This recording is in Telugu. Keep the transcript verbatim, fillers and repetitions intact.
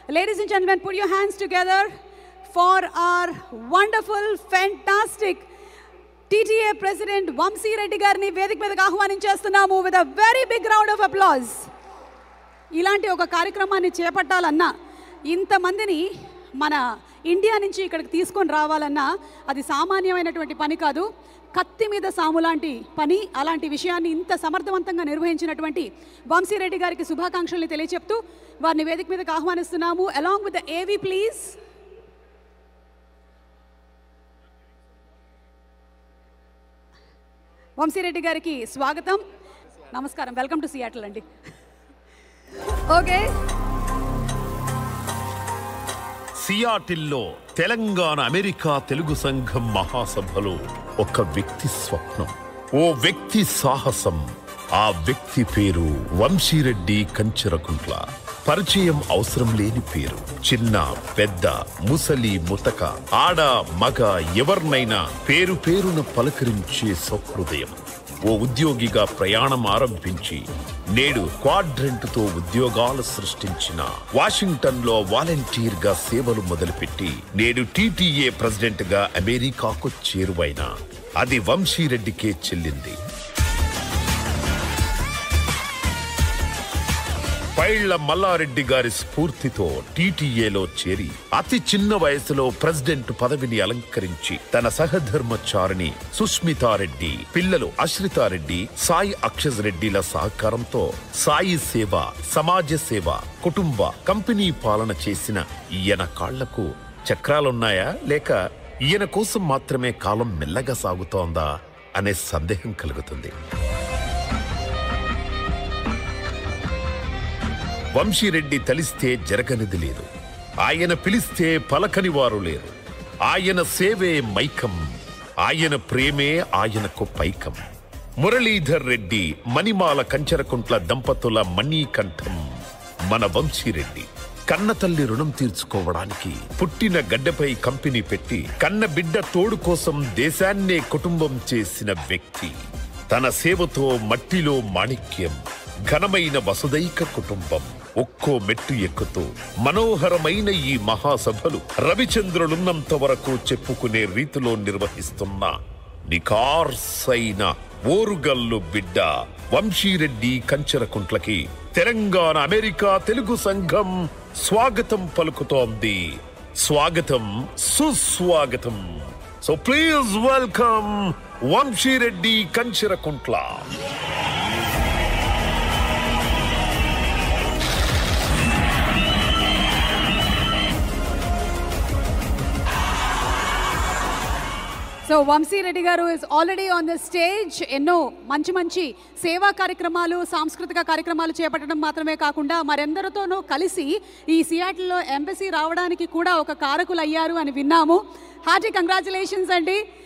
Ladies and gentlemen, put your hands together for our wonderful, fantastic T T A President Vamsi Reddy గారిని వేదిక మీదకి ఆహ్వానించేస్తున్నాము with a very big round of applause. ఇలాంటి ఒక కార్యక్రమాన్ని చేపట్టాలన్నా, ఇంతమందిని మన ఇండియా నుంచి ఇక్కడికి తీసుకొని రావాలన్నా అది సామాన్యమైనటువంటి పని కాదు. కత్తి మీద సాము లాంటి పని. అలాంటి విషయాన్ని ఇంత సమర్థవంతంగా నిర్వహించినటువంటి వంశీ రెడ్డి గారికి శుభాకాంక్షల్ని తెలియచెప్తూ వారిని వేదిక మీదకి ఆహ్వానిస్తున్నాము. Along with the AV please. Vamshi Reddy గారికి స్వాగతం, నమస్కారం. వెల్కమ్ టు సియాటిల్ అండి. ఓకే, సియాటిల్లో తెలంగాణ అమెరికా తెలుగు సంఘం మహాసభలో ఒక వ్యక్తి స్వప్నం, ఓ వ్యక్తి సాహసం. ఆ వ్యక్తి పేరు వంశీరెడ్డి కంచెరకుంట్ల. పరిచయం అవసరం లేని పేరు. చిన్న పెద్ద, ముసలి ముతక, ఆడ మగ ఎవరినైనా పేరు పేరున పలకరించే సహృదయం. ఓ ఉద్యోగిగా ప్రయాణం ఆరంభించి నేడు క్వాడ్రెంట్ తో ఉద్యోగాలు సృష్టించిన, వాషింగ్టన్ లో వాలంటీర్ గా సేవలు మొదలుపెట్టి నేడు టీ టీ ఏ ప్రెసిడెంట్ గా అమెరికాకు చేరువైన అది వంశీరెడ్డికే చెల్లింది. పైళ్ల మల్లారెడ్డి గారి స్ఫూర్తితో టీ టీ ఏలో చేరి అతి చిన్న వయసులో ప్రెసిడెంట్ పదవిని అలంకరించి తన సహధర్మచారిణి సుష్మితారెడ్డి, పిల్లలు అశ్రితారెడ్డి, సాయి అక్షజ్ రెడ్డిల సహకారంతో సాయి సేవ, సమాజ సేవ, కుటుంబ కంపెనీ పాలన చేసిన ఈయన కాళ్లకు చక్రాలున్నాయా లేక ఈయన కోసం మాత్రమే కాలం మెల్లగా సాగుతోందా అనే సందేహం కలుగుతుంది. వంశీరెడ్డి తలిస్తే జరగనిది లేదు. ఆయన పిలిస్తే పలకని వారు లేరు. ఆయన సేవే మైకం, ఆయన ప్రేమే ఆయనకు పైకం. మురళీధర్ రెడ్డి, మణిమాల కంచెరకుంట్ల దంపతుల మణికంఠం మన వంశీరెడ్డి. కన్నతల్లి రుణం తీర్చుకోవడానికి పుట్టిన గడ్డపై కంపెనీ పెట్టి కన్న బిడ్డ తోడు కోసం దేశాన్నే కుటుంబం చేసిన వ్యక్తి. తన సేవతో మట్టిలో మాణిక్యం, ఘనమైన వసుదైక కుటుంబం. ఒక్కో మెట్టు ఎక్కుతూ మనోహరమైన ఈ మహాసభలు రవిచంద్రులున్నంత వరకు చెప్పుకునే రీతిలో నిర్వహిస్తున్న నికార్సైన ఓరుగల్లు బిడ్డ వంశీరెడ్డి కంచెరకుంట్లకి తెలంగాణ అమెరికా తెలుగు సంఘం స్వాగతం పలుకుతోంది. స్వాగతం, సుస్వాగతం. So please welcome Vamshi Reddy Kancherakuntla. So Vamshi Reddy గారు is already on the stage. ఎన్నో మంచి మంచి సేవా కార్యక్రమాలు, సాంస్కృతిక కార్యక్రమాలు చేపట్టడం మాత్రమే కాకుండా మరెందరితోనూ కలిసి ఈ సియాటిల్లో ఎంబసీ రావడానికి కూడా ఒక కారకులు అయ్యారు అని విన్నాము. హార్టీ కంగ్రాచులేషన్స్ అండి.